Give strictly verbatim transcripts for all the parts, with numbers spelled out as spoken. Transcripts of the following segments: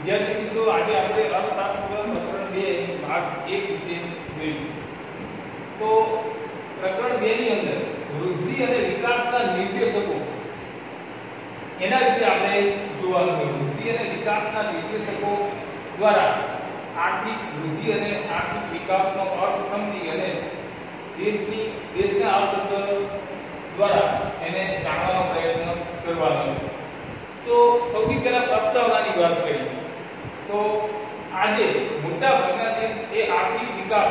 વિદ્યાર્થી મિત્રો, આજે આપણે અર્થશાસ્ત્ર પ્રકરણ બે ભાગ એક વિશે જોઈશું. તો પ્રકરણ બે ની અંદર વૃદ્ધિ અને વિકાસના નિર્દેશકો એના વિશે આપણે જોવાનું છે. વૃદ્ધિ અને વિકાસના નિર્દેશકો દ્વારા આર્થિક વૃદ્ધિ અને આર્થિક વિકાસનો અર્થ સમજી અને દેશની દેશના અર્થતંત્ર દ્વારા એને જાણવાનો પ્રયત્ન કરવાનો છે. તો સૌથી પહેલા પ્રસ્તાવનાની વાત કરીએ તો આજે મોટા ભાગના દેશ એ આર્થિક વિકાસ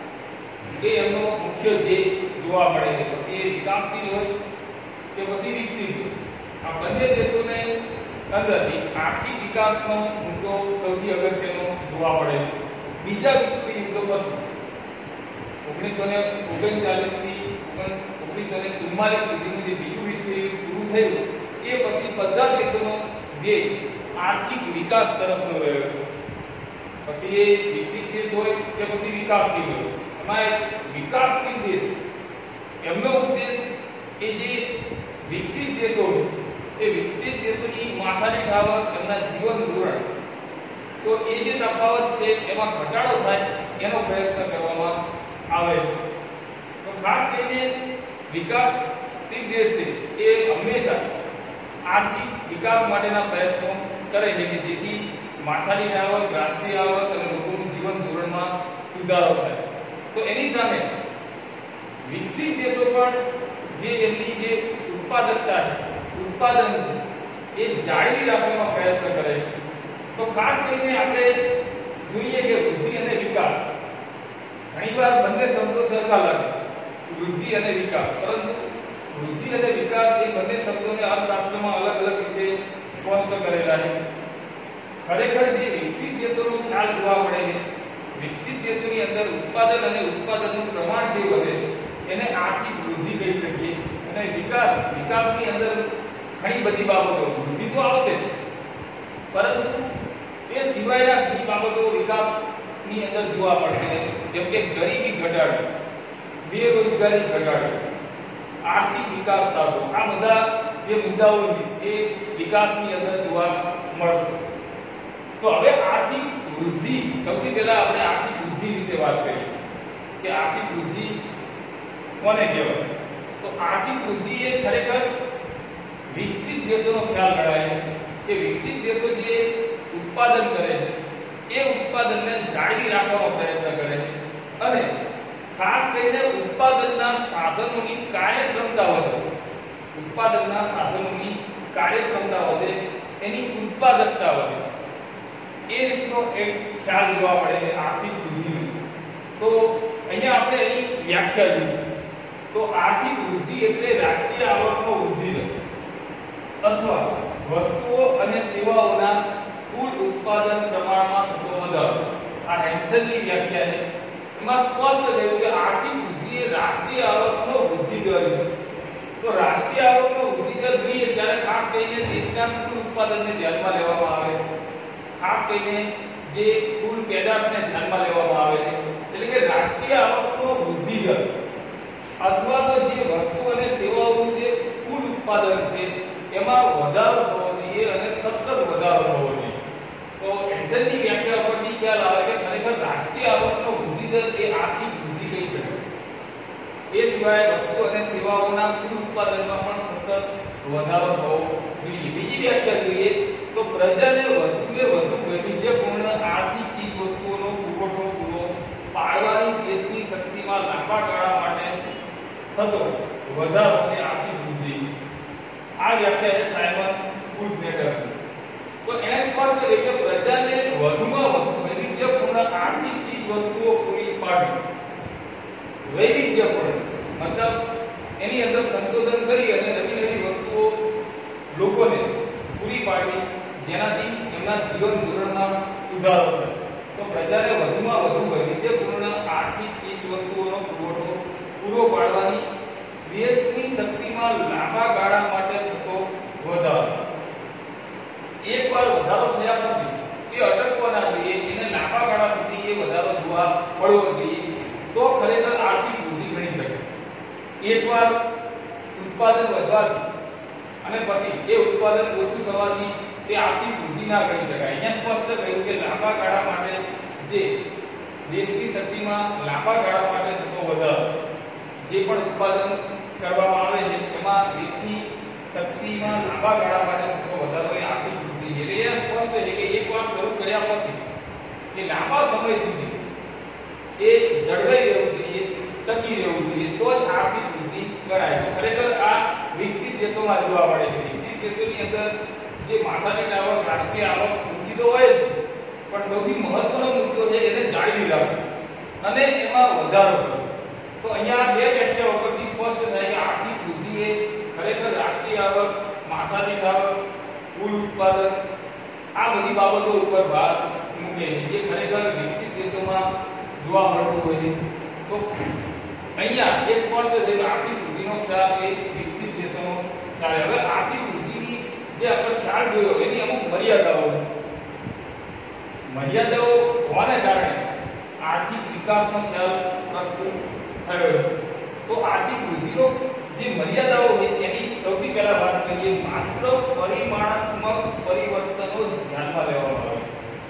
એ એમનો મુખ્ય ધ્યેય જોવા મળે છે. પછી એ વિકાસશીલ હોય કે પછી વિકસિત હોય, આ બંને દેશોને અંદર આર્થિક વિકાસનો મુદ્દો સૌથી અગત્યનો જોવા મળે છે. બીજા વિશ્વ યુદ્ધ પછી ઓગણીસો ને ઓગણચાલીસ થી ઓગણીસો ને ચુમ્માલીસ સુધીનું જે બીજું વિશ્વ યુદ્ધ પૂરું થયું એ પછી બધા દેશોનો ધ્યેય આર્થિક વિકાસ તરફનો રહ્યો. પછી એ વિકસિત દેશ હોય કે પછી વિકાસશીલ હોય, એમાં વિકાસશીલ દેશ એમનો ઉદ્દેશ એ જે વિકસિત દેશો એ વિકસિત દેશોની માથાની આવક, એમના જીવન ધોરણ, તો એ જે તફાવત છે એમાં ઘટાડો થાય એનો પ્રયત્ન કરવામાં આવે. તો ખાસ કરીને વિકાસશીલ દેશ છે એ હંમેશા આર્થિક વિકાસ માટેના પ્રયત્નો કરે છે કે જેથી માથાની આવક, રાષ્ટ્રીય આવક અને લોકોનું જીવન ધોરણમાં સુધારો થાય. તો એની સામે વિકસિત દેશો પણ જે એમની જે ઉત્પાદકતા છે, ઉત્પાદન છે એ જાળવી રાખવાનો પ્રયત્ન કરે છે. તો ખાસ કરીને આપણે જોઈએ કે વૃદ્ધિ અને વિકાસ, ઘણીવાર બંને શબ્દો સરખા લાગે, વૃદ્ધિ અને વિકાસ, પરંતુ વૃદ્ધિ અને વિકાસ એ બંને શબ્દોને અર્થશાસ્ત્રમાં અલગ અલગ રીતે સ્પષ્ટ કરેલા છે. ખરેખર જે વિકસિત દેશોનો ખ્યાલ જોવા મળે છે, વિકસિત દેશોની અંદર ઉત્પાદન અને ઉત્પાદનનું પ્રમાણ જે વધે એને આર્થિક વૃદ્ધિ કહી શકીએ. અને વિકાસ વિકાસની અંદર ઘણી બધી બાબતો, વૃદ્ધિ તો આવશે પરંતુ એ સિવાયના ઘણી બાબતો વિકાસની અંદર જોવા મળશે, જેમ કે ગરીબી ઘટાડવી, બેરોજગારી ઘટાડવી, આર્થિક વિકાસ સાધવો. આ બધા જે મુદ્દાઓ છે એ વિકાસની અંદર જોવા મળશે. તો હવે આર્થિક વૃદ્ધિ, સૌથી પહેલા આપણે આર્થિક વૃદ્ધિ વિશે વાત કરીએ કે આર્થિક વૃદ્ધિ કોને કહેવાય. તો આર્થિક વૃદ્ધિ એ ખરેખર વિકસિત દેશોનો ખ્યાલ ગણાય કે વિકસિત દેશો જે ઉત્પાદન કરે છે એ ઉત્પાદનને જાળવી રાખવાનો પ્રયત્ન કરે અને ખાસ કરીને ઉત્પાદનના સાધનોની કાર્યક્ષમતા વધે, ઉત્પાદનના સાધનોની કાર્યક્ષમતા વધે, એની ઉત્પાદકતા વધે, એ રીતનો એક ખ્યાલ જોવા મળે છે આર્થિક વૃદ્ધિનો. તો અહીંયા આપણે એની વ્યાખ્યા જોઈશું. તો આર્થિક વૃદ્ધિ એટલે રાષ્ટ્રીય આવકનો વૃદ્ધિ અથવા વસ્તુઓ અને સેવાઓના કુલ ઉત્પાદન પ્રમાણમાં થતો વધારો. આ હેન્સનની વ્યાખ્યા છે. એમાં સ્પષ્ટ થયું કે આર્થિક વૃદ્ધિ એ રાષ્ટ્રીય આવકનો વૃદ્ધિ દર છે. તો રાષ્ટ્રીય આવકનો વૃદ્ધિ દર જોઈએ ત્યારે ખાસ કરીને દેશના કુલ ઉત્પાદનને ધ્યાનમાં લેવામાં આવે, ખાસ કરીને જે કુલ પેદાશને ધ્યાનમાં લેવામાં આવે, એટલે કે રાષ્ટ્રીય આવકનો વૃદ્ધિ દર અથવા તો જે વસ્તુ અને સેવાઓનું જે કુલ ઉત્પાદન છે એમાં વધારો થવો જોઈએ અને સતત વધારો થવો જોઈએ. તો હેન્સનની વ્યાખ્યા પરથી ખ્યાલ આવે કે ખરેખર રાષ્ટ્રીય આવકનો વૃદ્ધિ દર એ આર્થિક વૃદ્ધિ કહી શકાય. એ સિવાય વસ્તુ અને સેવાઓના કુલ ઉત્પાદનમાં પણ સતત વધારો થવો જોઈએ. બીજી વ્યાખ્યા જોઈએ તો પ્રજાને વધુને વધુ વૈવિધ્યપૂર્ણ આર્થિક ચીજ વસ્તુઓનો પુરવઠો પૂરો પાડવાની દેશની શક્તિમાં લાંબા ગાળા માટે થતો વધારો એ આર્થિક વૃદ્ધિ. આ વ્યાખ્યા છે સાયમન કુઝનેટસની. તો એને સ્પષ્ટ છે કે પ્રજાને વધુમાં વધુ વૈવિધ્યપૂર્ણ આર્થિક ચીજ વસ્તુઓ પૂરી પાડવી. વૈવિધ્યપૂર્ણ મતલબ એની અંદર સંશોધન કરી અને નવી નવી વસ્તુઓ લોકોને પૂરી પાડવી જેનાથી એમના જીવન ધોરણમાં સુધારો થાય. તો પ્રજાને વધુમાં વધુ વૈવિધ્યપૂર્ણ આર્થિક ચીજ વસ્તુઓનો પુરવઠો પૂરો પાડવાની દેશની શક્તિમાં લાંબા ગાળા માટે થતો વધારો. એકવાર વધારો થયા પછી એ અટકવો ના જોઈએ, એને લાંબા ગાળા સુધી એ વધારો જોવા મળવો જોઈએ, તો ખરેખર આર્થિક વૃદ્ધિ ગણી શકે. એકવાર ઉત્પાદન વધવાથી અને પછી એ ઉત્પાદન ઓછું થવાથી તે આર્થિક વૃદ્ધિ ના ગણી શકાય. અહીંયા સ્પષ્ટ કહ્યું કે લાંબા ગાળા માટે જે દેશની શક્તિમાં લાંબા ગાળા માટે થતો વધારો, જે પણ ઉત્પાદન કરવામાં આવે છે એમાં દેશની શક્તિમાં લાંબા ગાળા માટે થતો વધારો એ આર્થિક વૃદ્ધિ છે. એટલે એ સ્પષ્ટ છે કે એકવાર શરૂ કર્યા પછી એ લાંબા સમય સુધી એ જળવાઈ રહેવું જોઈએ, ટકી રહેવું જોઈએ, તો જ આર્થિક વૃદ્ધિ ગણાય. તો ખરેખર આ વિકસિત દેશોમાં જોવા મળે છે. વિકસિત દેશોની અંદર જે માથાદીઠ આવક, રાષ્ટ્રીય આવક ઊંચી તો હોય જ, પણ સૌથી મહત્વનો મુદ્દો છે એને જાળવી રાખવું અને એમાં વધારો કરવો. તો અહીંયા બે વ્યાખ્યાઓ પરથી સ્પષ્ટ થાય કે આર્થિક વૃદ્ધિ એ ખરેખર રાષ્ટ્રીય આવક, માથાદીઠ આવક, કુલ ઉત્પાદન આ બધી બાબતો ઉપર ભાર મૂકે છે, જે ખરેખર વિકસિત દેશોમાં જોવા મળતું હોય છે. તો અહીંયા એ સ્પષ્ટ છે કે આર્થિક વૃદ્ધિનો ખ્યાલ એ વિકસિત દેશોનો ખ્યાલ. હવે આર્થિક વૃદ્ધિની જે આપણે ખ્યાલ જોયો એની અમુક મર્યાદાઓ છે. મર્યાદાઓ હોવાને કારણે આર્થિક વિકાસનો ખ્યાલ પ્રસ્તુત થયો છે. તો આર્થિક વૃદ્ધિનો જે મર્યાદાઓ છે એની સૌથી પહેલા વાત કરીએ, માત્ર પરિમાણાત્મક પરિવર્તનો ધ્યાનમાં લેવામાં આવે.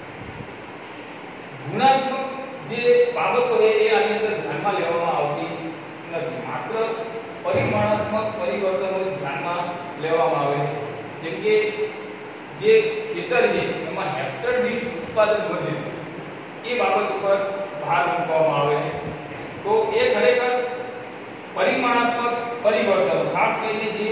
ગુણાત્મક જે બાબતો છે એ આની અંદર ધ્યાનમાં લેવામાં આવતી નથી. માત્ર પરિમાણાત્મક પરિવર્તનો ધ્યાનમાં લેવામાં આવે. જેમ કે જે ખેતર છે એમાં હેક્ટર દીઠ ઉત્પાદન વધે એ બાબત ઉપર ભાર મૂકવામાં આવે. તો એ ખરેખર પરિમાણાત્મક પરિવર્તન, ખાસ કરીને જે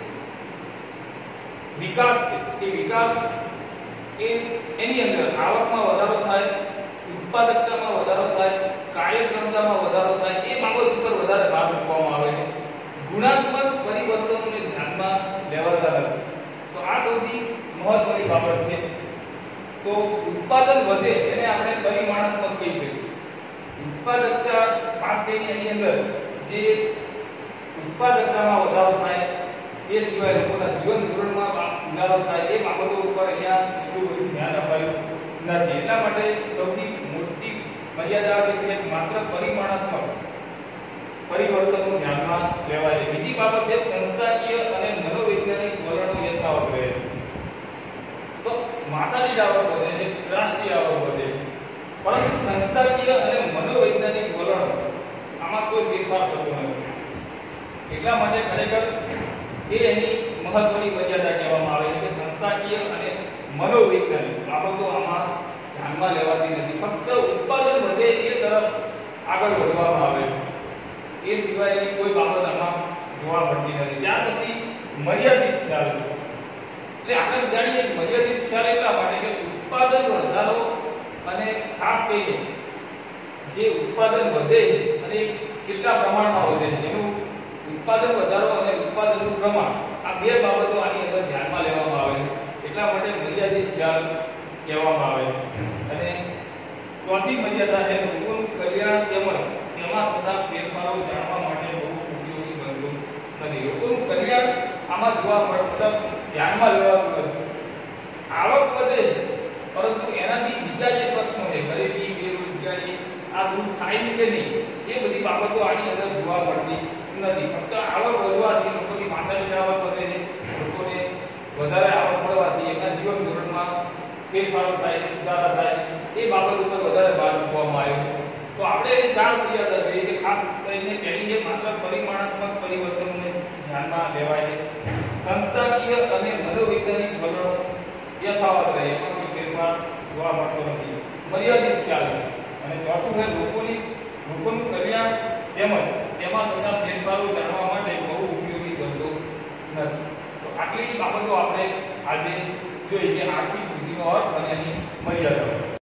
વિકાસ છે એ વિકાસ એ એની અંદર આવકમાં વધારો થાય, ઉત્પાદકતામાં વધારો થાય, કાર્યક્ષમતામાં વધારો થાય એ બાબત ઉપર વધારે ભાર મૂકવામાં આવે છે. ગુણાત્મક પરિવર્તનોને ધ્યાનમાં લેવાતા નથી. તો આ સૌથી મહત્વની બાબત છે. તો ઉત્પાદન વધે એને આપણે પરિમાણાત્મક કહી શકીએ. ઉત્પાદકતા ખાસ કરીને એની અંદર જે ઉત્પાદકતામાં વધારો થાય એ સિવાય લોકોના જીવન ધોરણમાં સુધારો થાય એ બાબતો ઉપર અહીંયા એટલું બધું ધ્યાન અપાયું નથી. એટલા માટે સૌથી મોટી મર્યાદા એ છે કે માત્ર પરિમાણાત્મક પરિવર્તનો ધ્યાનમાં લેવાય. બીજી બાબત છે સંસ્થાકીય અને મનોવૈજ્ઞાનિક વલણો યથાવત રહે. તો માથાદીઠ આવક વધે છે, રાષ્ટ્રીય આવક વધે, પરંતુ સંસ્થાકીય અને મનોવૈજ્ઞાનિક વલણો આમાં કોઈ ફેરફાર થતો નથી. એટલા માટે ખરેખર એ એની મહત્વની મર્યાદા કહેવામાં આવે છે કે સંસ્થાકીય અને મનોવૈજ્ઞાનિક બાબતો આમાં ધ્યાનમાં લેવાતી નથી. ફક્ત ઉત્પાદન વધે એ તરફ આગળ વધવામાં આવે એ સિવાયની કોઈ બાબત આમાં જોવા મળતી નથી. ત્યાર પછી મર્યાદિત ખ્યાલ. એટલે આપણે જાણીએ મર્યાદિત ખ્યાલ એટલા માટે કે ઉત્પાદન વધારો અને ખાસ કરીને જે ઉત્પાદન વધે અને કેટલા પ્રમાણમાં વધે છે એનું ઉત્પાદન વધારો અને ઉત્પાદનનું પ્રમાણ આ બે બાબતો આની અંદર ધ્યાનમાં લેવામાં આવે. એટલા માટે મર્યાદિત ખ્યાલ કહેવામાં આવે. અને ચોથી મર્યાદા છે લોકોનું કલ્યાણ તેમજ તેમાં થતા ફેરફારો જાણવા માટે બહુ ઉપયોગી બનતું નથી. લોકોનું કલ્યાણ આમાં જોવા મળતું ધ્યાનમાં લેવાતું નથી. આવક વધે પરંતુ એનાથી બીજા જે પ્રશ્નો છે ગરીબી, બેરોજગારી આ દૂર થાય કે નહીં એ બધી બાબતો આની અંદર જોવા મળતી નથી. ફક્ત આવક વધવાથી લોકોની માથાદીઠ આવક વધે છે, લોકોને વધારે આવક મળવાથી એમના જીવન ધોરણમાં ફેરફારો થાય, સુધારા થાય એ બાબત ઉપર વધારે ભાર મૂકવામાં આવ્યો. તો આપણે એ ચાર મર્યાદા જોઈએ કે ખાસ કરીને પહેલી છે માત્ર પરિમાણાત્મક પરિવર્તનોને ધ્યાનમાં લેવાય છે. સંસ્થાકીય અને મનોવૈજ્ઞાનિક વલણો યથાવત રહે, એમાં કોઈ ફેરફાર જોવા મળતો નથી. મર્યાદિત ખ્યાલ. અને ચોથું છે લોકોની લોકોનું કલ્યાણ તેમજ તેમાં થતા ફેરફારો જાણવા માટે બહુ ઉપયોગી બનતો નથી. તો આટલી બાબતો આપણે આજે જોઈ કે આર્થિક વૃદ્ધિનો અર્થ અને એની મર્યાદાઓ.